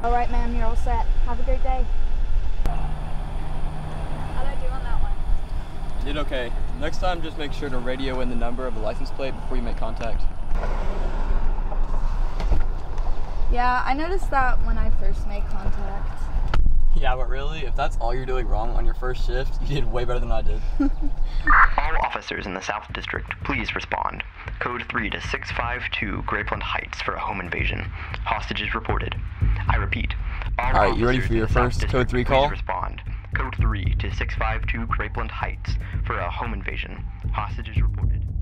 All right, ma'am, you're all set. Have a great day. How'd I do on that one? Did okay. Next time, just make sure to radio in the number of the license plate before you make contact. Yeah, I noticed that when I first made contact. Yeah, but really, if that's all you're doing wrong on your first shift, you did way better than I did. All officers in the South District, please respond. Code 3 to 652 Grapeland Heights for a home invasion. Hostages reported. I repeat. All right, you ready for your first Code 3 call? Please respond. Code 3 to 652 Grapeland Heights for a home invasion. Hostages reported.